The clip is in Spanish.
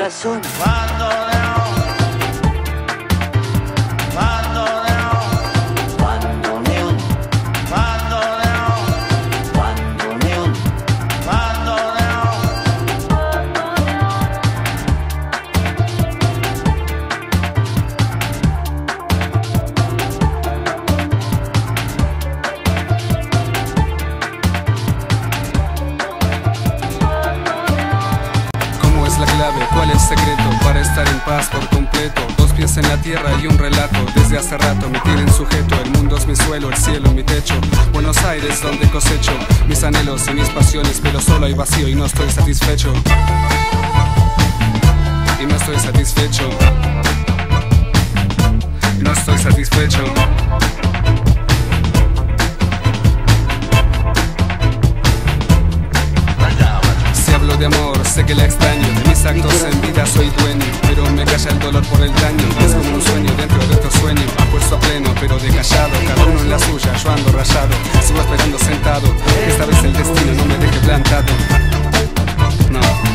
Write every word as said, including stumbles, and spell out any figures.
razón. ¿Cuál es el secreto para estar en paz por completo? Dos pies en la tierra y un relato. Desde hace rato me tienen sujeto. El mundo es mi suelo, el cielo mi techo. Buenos Aires donde cosecho mis anhelos y mis pasiones, pero solo hay vacío y no estoy satisfecho. Y no estoy satisfecho. Y no estoy satisfecho. De amor, sé que la extraño. De mis actos en vida soy dueño, pero me calla el dolor por el daño. Es como un sueño dentro de otro sueño, apuesto a pleno pero de callado. Cada uno en la suya, yo ando rayado. Sigo esperando sentado, esta vez el destino no me deje plantado. No.